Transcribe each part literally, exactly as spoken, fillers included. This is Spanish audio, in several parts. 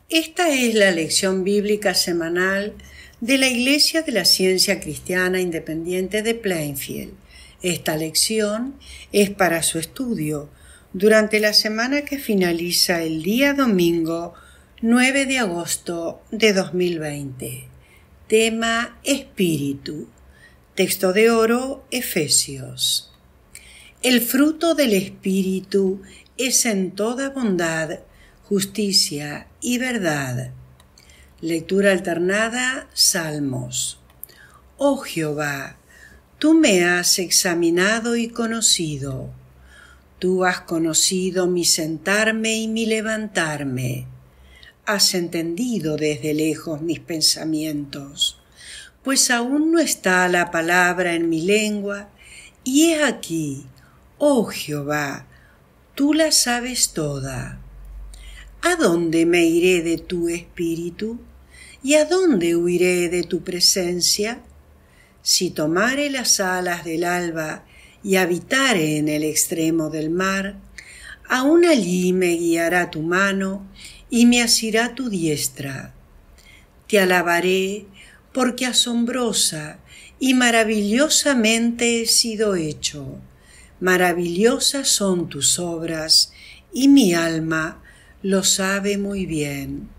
Esta es la lección bíblica semanal de la Iglesia de la Ciencia Cristiana Independiente de Plainfield. Esta lección es para su estudio durante la semana que finaliza el día domingo nueve de agosto de dos mil veinte. Tema Espíritu. Texto de oro, Efesios. El fruto del Espíritu es en toda bondad, justicia y verdad. Lectura alternada, Salmos. Oh Jehová, tú me has examinado y conocido. Tú has conocido mi sentarme y mi levantarme. Has entendido desde lejos mis pensamientos, pues aún no está la palabra en mi lengua, y he aquí, oh Jehová, tú la sabes toda. ¿A dónde me iré de tu espíritu? ¿Y a dónde huiré de tu presencia? Si tomare las alas del alba y habitare en el extremo del mar, aún allí me guiará tu mano y me asirá tu diestra. Te alabaré porque asombrosa y maravillosamente he sido hecho. Maravillosas son tus obras y mi alma lo sabe muy bien.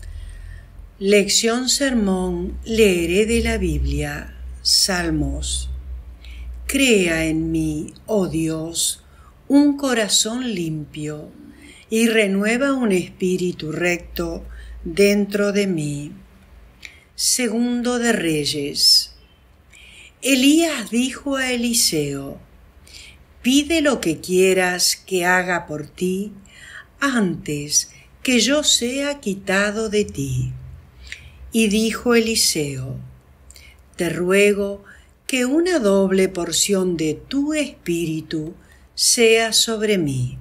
Lección sermón leeré de la Biblia. Salmos. Crea en mí, oh Dios, un corazón limpio y renueva un espíritu recto dentro de mí. Segundo de Reyes. Elías dijo a Eliseo: pide lo que quieras que haga por ti antes que yo sea quitado de ti. Y dijo Eliseo: te ruego que una doble porción de tu espíritu sea sobre mí.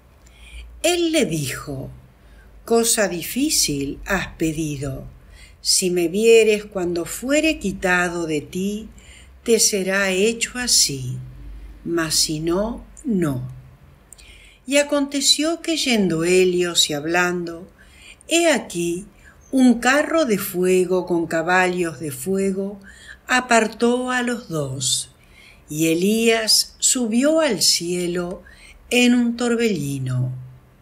Él le dijo: cosa difícil has pedido. Si me vieres cuando fuere quitado de ti, te será hecho así, mas si no, no. Y aconteció que yendo Helios y hablando, he aquí un carro de fuego con caballos de fuego apartó a los dos, y Elías subió al cielo en un torbellino.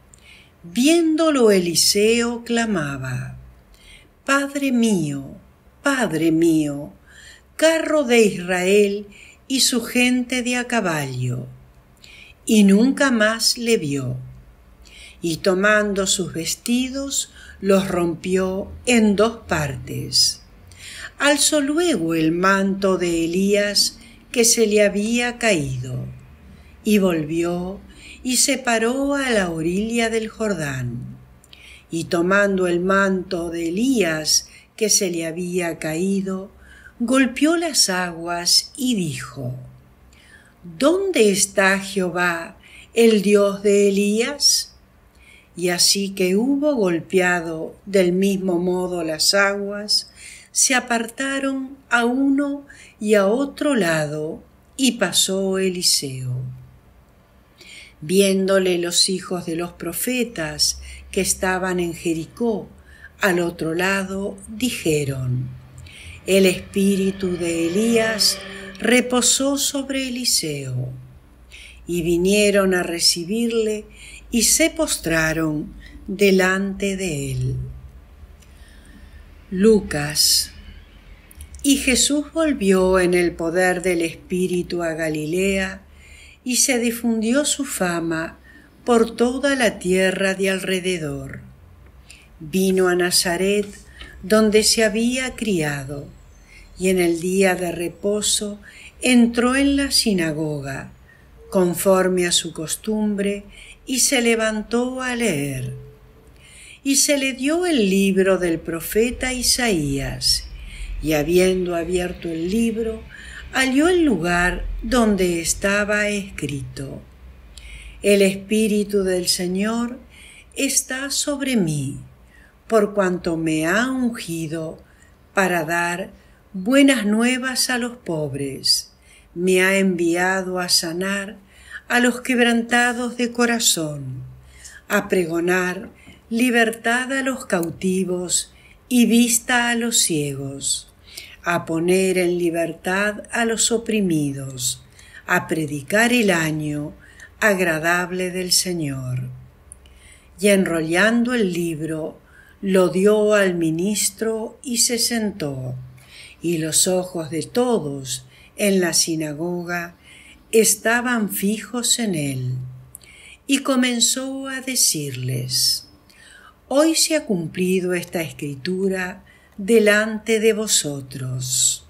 Viéndolo Eliseo clamaba: Padre mío, Padre mío, carro de Israel y su gente de a caballo. Y nunca más le vio. Y tomando sus vestidos, los rompió en dos partes. Alzó luego el manto de Elías que se le había caído, y volvió y se paró a la orilla del Jordán. Y tomando el manto de Elías que se le había caído, golpeó las aguas y dijo: ¿dónde está Jehová, el Dios de Elías? Y así que hubo golpeado del mismo modo las aguas, se apartaron a uno y a otro lado, y pasó Eliseo. Viéndole los hijos de los profetas que estaban en Jericó, al otro lado, dijeron: el espíritu de Elías reposó sobre Eliseo. Y vinieron a recibirle y se postraron delante de él. Lucas. Y Jesús volvió en el poder del Espíritu a Galilea, y se difundió su fama por toda la tierra de alrededor. Vino a Nazaret, donde se había criado, y en el día de reposo entró en la sinagoga, conforme a su costumbre, y se levantó a leer. Y se le dio el libro del profeta Isaías, y habiendo abierto el libro, halló el lugar donde estaba escrito: el Espíritu del Señor está sobre mí, por cuanto me ha ungido para dar buenas nuevas a los pobres, me ha enviado a sanar a los quebrantados de corazón, a pregonar libertad a los cautivos y vista a los ciegos, a poner en libertad a los oprimidos, a predicar el año agradable del Señor. Y enrollando el libro, lo dio al ministro y se sentó, y los ojos de todos en la sinagoga estaban fijos en él. Y comenzó a decirles: Hoy se ha cumplido esta escritura delante de vosotros.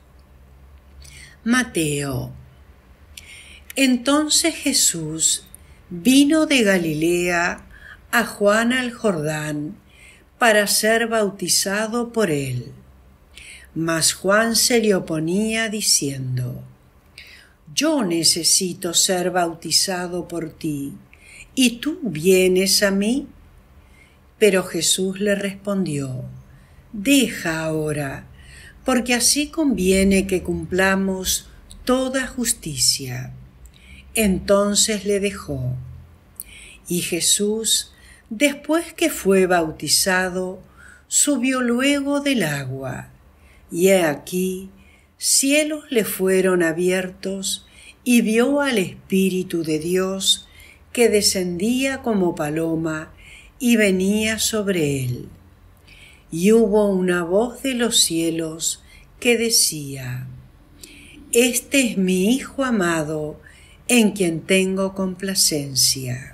Mateo. Entonces Jesús vino de Galilea a Juan al Jordán para ser bautizado por él. Mas Juan se le oponía diciendo: Yo necesito ser bautizado por ti, ¿y tú vienes a mí? Pero Jesús le respondió: Deja ahora, porque así conviene que cumplamos toda justicia. Entonces le dejó. Y Jesús, después que fue bautizado, subió luego del agua, y he aquí, cielos le fueron abiertos, y vio al Espíritu de Dios que descendía como paloma y venía sobre él. Y hubo una voz de los cielos que decía: Este es mi Hijo amado, en quien tengo complacencia.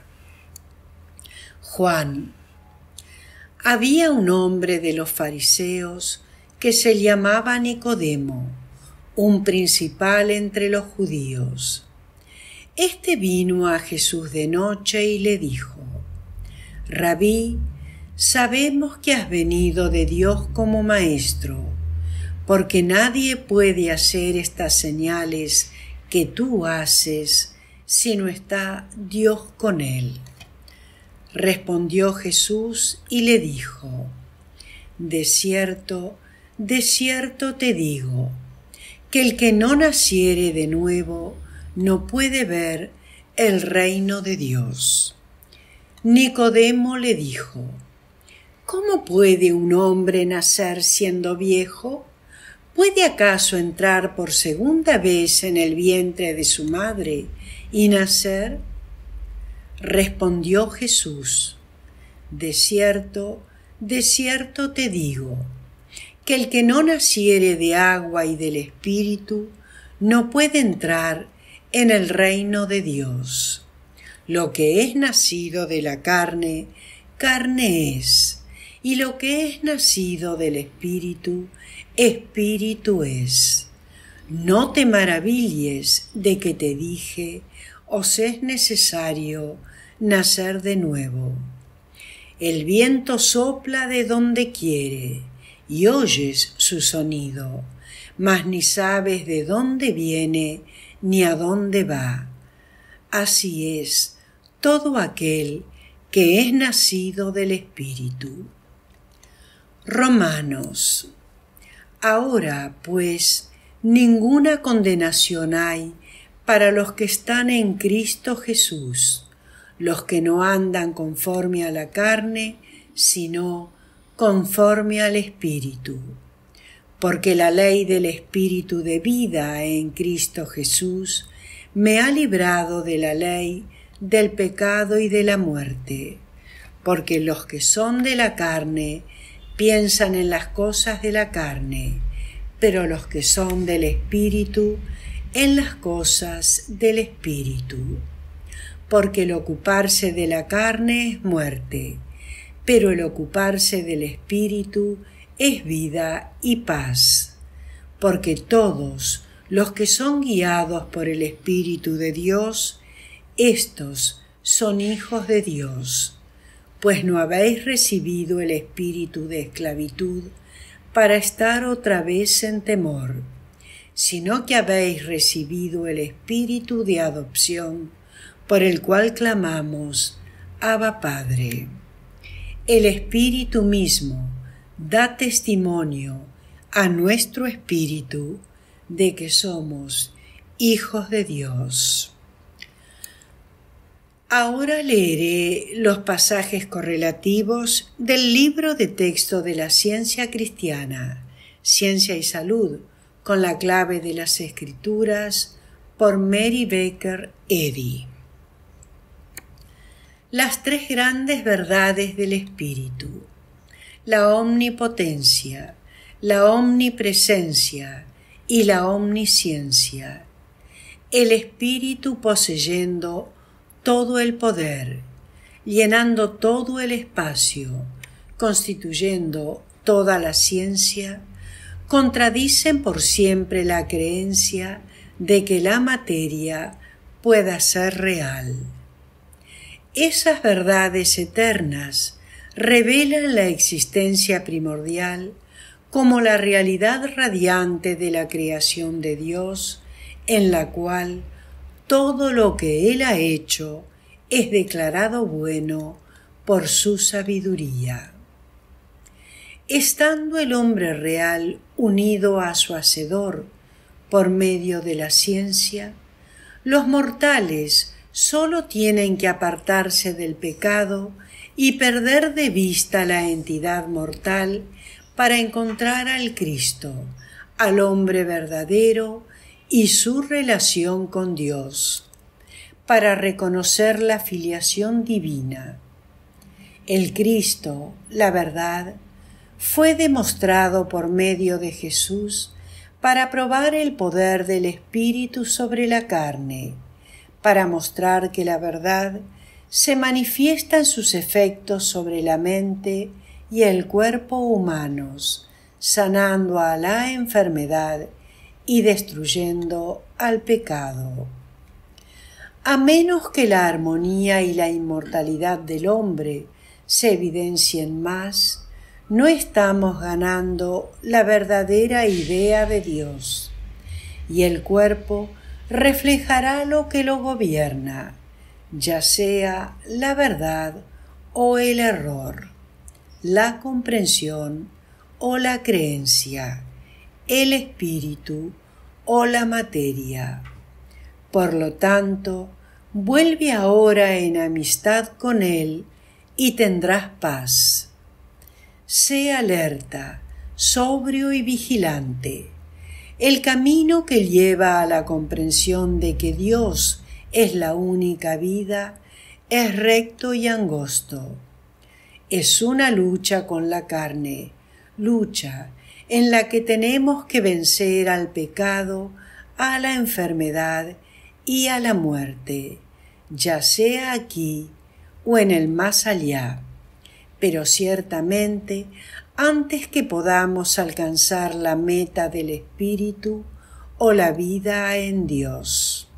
Juan. Había un hombre de los fariseos que se llamaba Nicodemo, un principal entre los judíos. Este vino a Jesús de noche y le dijo: Rabí, sabemos que has venido de Dios como maestro, porque nadie puede hacer estas señales que tú haces si no está Dios con él. Respondió Jesús y le dijo: De cierto, de cierto te digo, que el que no naciere de nuevo no puede ver el reino de Dios. Nicodemo le dijo: ¿Cómo puede un hombre nacer siendo viejo? ¿Puede acaso entrar por segunda vez en el vientre de su madre y nacer? Respondió Jesús: De cierto, de cierto te digo, que el que no naciere de agua y del Espíritu no puede entrar en el reino de Dios. Lo que es nacido de la carne, carne es, y lo que es nacido del Espíritu, Espíritu es. No te maravilles de que te dije: os es necesario nacer de nuevo. El viento sopla de donde quiere, y oyes su sonido, mas ni sabes de dónde viene ni a dónde va. Así es todo aquel que es nacido del Espíritu. Romanos. Ahora, pues, ninguna condenación hay para los que están en Cristo Jesús, los que no andan conforme a la carne, sino conforme al Espíritu. Porque la ley del Espíritu de vida en Cristo Jesús me ha librado de la ley, del pecado y de la muerte. Porque los que son de la carne piensan en las cosas de la carne, pero los que son del Espíritu en las cosas del Espíritu. Porque el ocuparse de la carne es muerte, pero el ocuparse del Espíritu es vida y paz. Porque todos los que son guiados por el Espíritu de Dios, estos son hijos de Dios. Pues no habéis recibido el espíritu de esclavitud para estar otra vez en temor, sino que habéis recibido el espíritu de adopción, por el cual clamamos: Abba, Padre. El Espíritu mismo da testimonio a nuestro espíritu de que somos hijos de Dios. Ahora leeré los pasajes correlativos del libro de texto de la ciencia cristiana, Ciencia y Salud, con la clave de las Escrituras, por Mary Baker Eddy. Las tres grandes verdades del Espíritu: la omnipotencia, la omnipresencia y la omnisciencia. El Espíritu poseyendo todo el poder, llenando todo el espacio, constituyendo toda la ciencia, contradicen por siempre la creencia de que la materia pueda ser real. Esas verdades eternas revelan la existencia primordial como la realidad radiante de la creación de Dios, en la cual todo lo que Él ha hecho es declarado bueno por su sabiduría. Estando el hombre real unido a su Hacedor por medio de la ciencia, los mortales solo tienen que apartarse del pecado y perder de vista la entidad mortal para encontrar al Cristo, al hombre verdadero y su relación con Dios, para reconocer la filiación divina. El Cristo, la verdad, fue demostrado por medio de Jesús para probar el poder del Espíritu sobre la carne, para mostrar que la verdad se manifiesta en sus efectos sobre la mente y el cuerpo humanos, sanando a la enfermedad y destruyendo al pecado. A menos que la armonía y la inmortalidad del hombre se evidencien más, no estamos ganando la verdadera idea de Dios, y el cuerpo reflejará lo que lo gobierna, ya sea la verdad o el error, la comprensión o la creencia, el espíritu o la materia. Por lo tanto, vuelve ahora en amistad con Él y tendrás paz. Sé alerta, sobrio y vigilante. El camino que lleva a la comprensión de que Dios es la única vida es recto y angosto. Es una lucha con la carne, lucha en la que tenemos que vencer al pecado, a la enfermedad y a la muerte, ya sea aquí o en el más allá. Pero ciertamente, antes que podamos alcanzar la meta del Espíritu o la vida en Dios.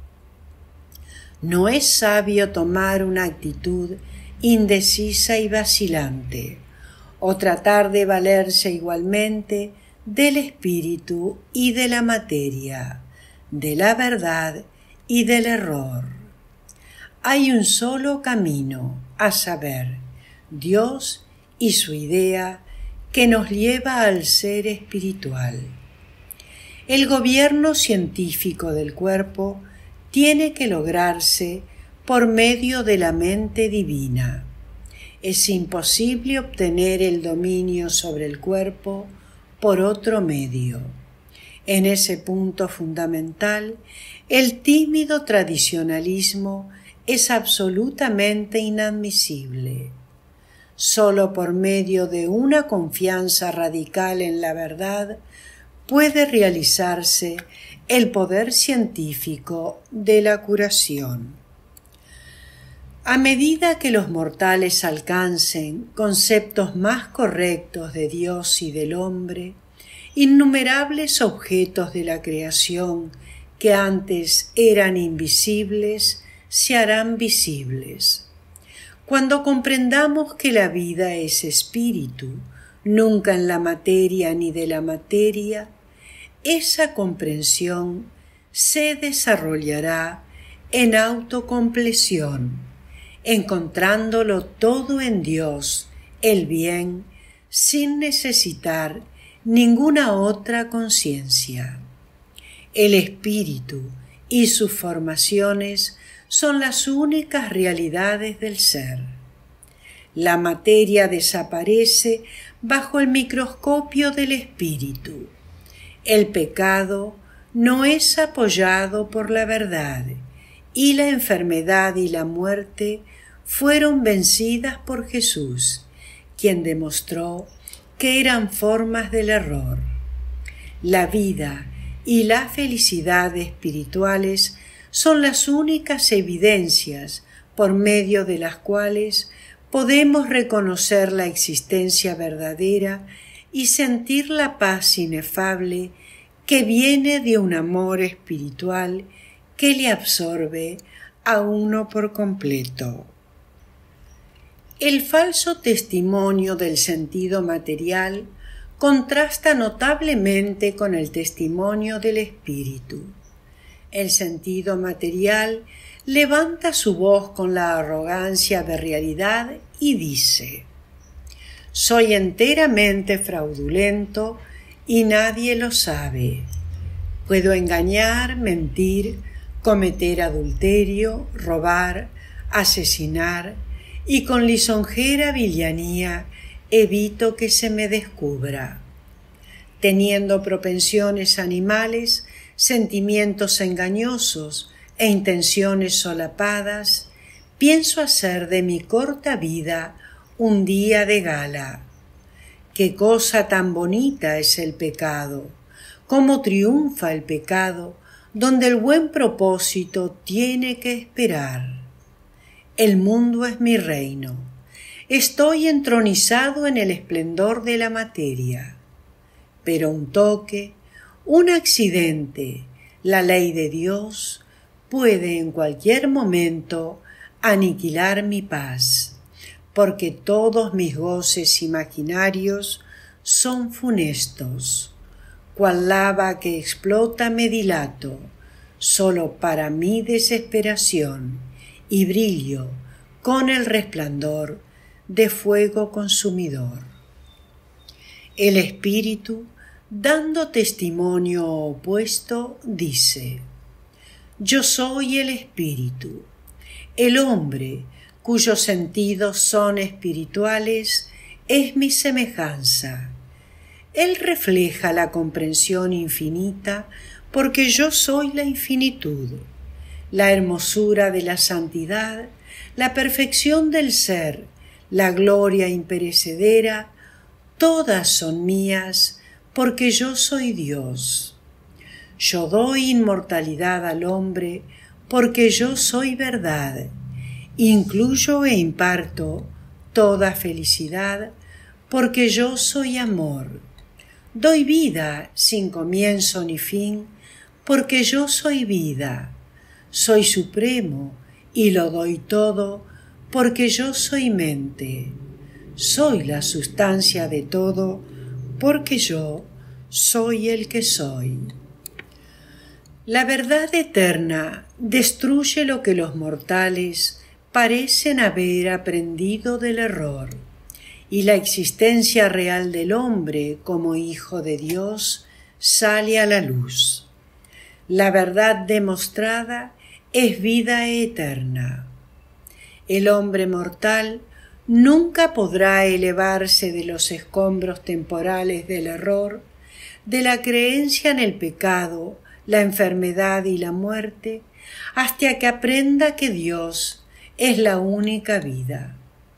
No es sabio tomar una actitud indecisa y vacilante, o tratar de valerse igualmente del espíritu y de la materia, de la verdad y del error. Hay un solo camino, a saber, Dios y su idea que nos lleva al ser espiritual. El gobierno científico del cuerpo tiene que lograrse por medio de la mente divina. Es imposible obtener el dominio sobre el cuerpo por otro medio. En ese punto fundamental, el tímido tradicionalismo es absolutamente inadmisible. Solo por medio de una confianza radical en la verdad puede realizarse el poder científico de la curación. A medida que los mortales alcancen conceptos más correctos de Dios y del hombre, innumerables objetos de la creación que antes eran invisibles se harán visibles. Cuando comprendamos que la vida es espíritu, nunca en la materia ni de la materia, esa comprensión se desarrollará en autocompleción, encontrándolo todo en Dios, el bien, sin necesitar ninguna otra conciencia. El espíritu y sus formaciones son las únicas realidades del ser. La materia desaparece bajo el microscopio del espíritu. El pecado no es apoyado por la verdad, y la enfermedad y la muerte fueron vencidas por Jesús, quien demostró que eran formas del error. La vida y la felicidad espirituales son las únicas evidencias por medio de las cuales podemos reconocer la existencia verdadera y sentir la paz inefable que viene de un amor espiritual que le absorbe a uno por completo. El falso testimonio del sentido material contrasta notablemente con el testimonio del espíritu. El sentido material levanta su voz con la arrogancia de realidad y dice: «Soy enteramente fraudulento y nadie lo sabe. Puedo engañar, mentir, cometer adulterio, robar, asesinar, y con lisonjera villanía evito que se me descubra. Teniendo propensiones animales, sentimientos engañosos e intenciones solapadas, pienso hacer de mi corta vida un día de gala. Qué cosa tan bonita es el pecado, cómo triunfa el pecado donde el buen propósito tiene que esperar. El mundo es mi reino. Estoy entronizado en el esplendor de la materia. Pero un toque, un accidente, la ley de Dios, puede en cualquier momento aniquilar mi paz, porque todos mis goces imaginarios son funestos. Cual lava que explota me dilato, solo para mi desesperación, y brillo con el resplandor de fuego consumidor. El espíritu, dando testimonio opuesto, dice: «Yo soy el espíritu». El hombre, cuyos sentidos son espirituales, es mi semejanza. Él refleja la comprensión infinita porque yo soy la infinitud, la hermosura de la santidad, la perfección del ser, la gloria imperecedera, todas son mías porque yo soy Dios. Yo doy inmortalidad al hombre porque yo soy verdad. Incluyo e imparto toda felicidad porque yo soy amor. Doy vida sin comienzo ni fin porque yo soy vida. Soy supremo y lo doy todo porque yo soy mente. Soy la sustancia de todo porque yo soy el que soy. La verdad eterna destruye lo que los mortales parecen haber aprendido del error, y la existencia real del hombre como hijo de Dios sale a la luz. La verdad demostrada es vida eterna. El hombre mortal nunca podrá elevarse de los escombros temporales del error, de la creencia en el pecado, la enfermedad y la muerte, hasta que aprenda que Dios es la única vida.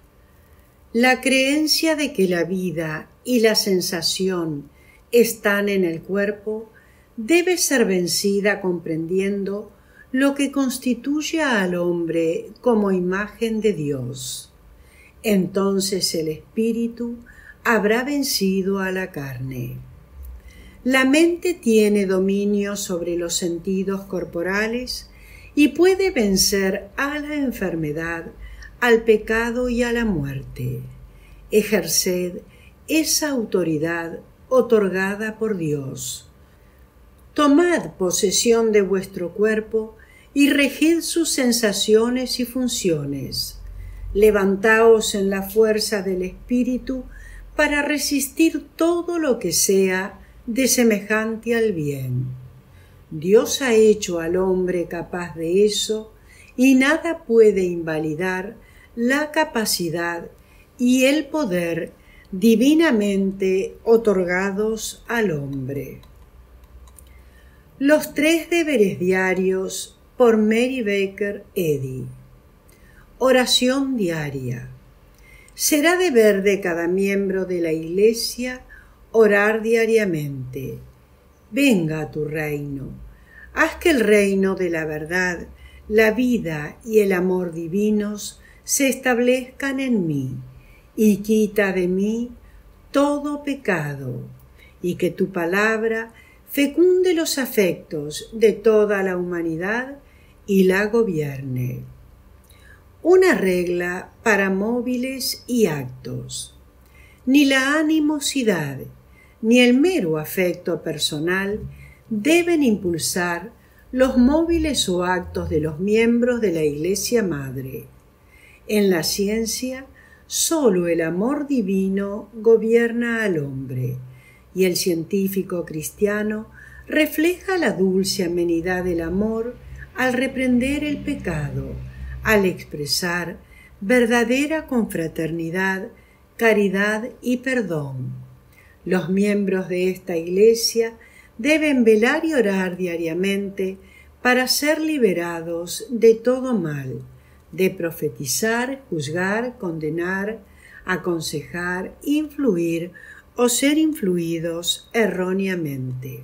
La creencia de que la vida y la sensación están en el cuerpo debe ser vencida comprendiendo lo que constituye al hombre como imagen de Dios. Entonces el espíritu habrá vencido a la carne. La mente tiene dominio sobre los sentidos corporales y puede vencer a la enfermedad, al pecado y a la muerte. Ejerced esa autoridad otorgada por Dios. Tomad posesión de vuestro cuerpo y regid sus sensaciones y funciones. Levantaos en la fuerza del espíritu para resistir todo lo que sea de semejante al bien. Dios ha hecho al hombre capaz de eso y nada puede invalidar la capacidad y el poder divinamente otorgados al hombre. Los tres deberes diarios por Mary Baker Eddy. Oración diaria. Será deber de cada miembro de la Iglesia orar diariamente. Venga a tu reino. Haz que el reino de la verdad, la vida y el amor divinos se establezcan en mí, y quita de mí todo pecado, y que tu palabra fecunde los afectos de toda la humanidad y la gobierne. Una regla para móviles y actos. Ni la animosidad ni el mero afecto personal deben impulsar los móviles o actos de los miembros de la Iglesia Madre. En la ciencia, sólo el amor divino gobierna al hombre, y el científico cristiano refleja la dulce amenidad del amor al reprender el pecado, al expresar verdadera confraternidad, caridad y perdón. Los miembros de esta Iglesia deben velar y orar diariamente para ser liberados de todo mal, de profetizar, juzgar, condenar, aconsejar, influir o ser influidos erróneamente.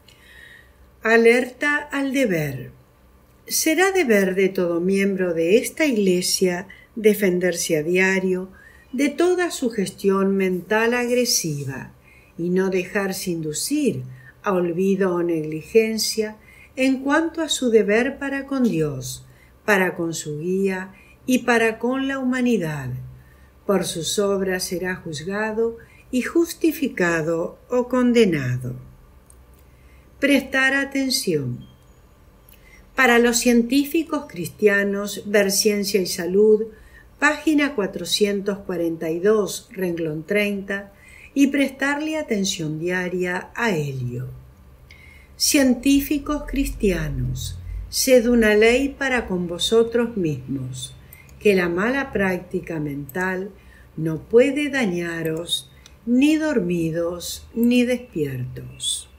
Alerta al deber. Será deber de todo miembro de esta Iglesia defenderse a diario de toda sugestión mental agresiva y no dejarse inducir a olvido o negligencia en cuanto a su deber para con Dios, para con su guía y para con la humanidad. Por sus obras será juzgado y justificado o condenado. Prestar atención. Para los científicos cristianos, ver Ciencia y Salud, página cuatrocientos cuarenta y dos, renglón treinta, y prestarle atención diaria a Helio. Científicos cristianos, sed una ley para con vosotros mismos, que la mala práctica mental no puede dañaros ni dormidos ni despiertos.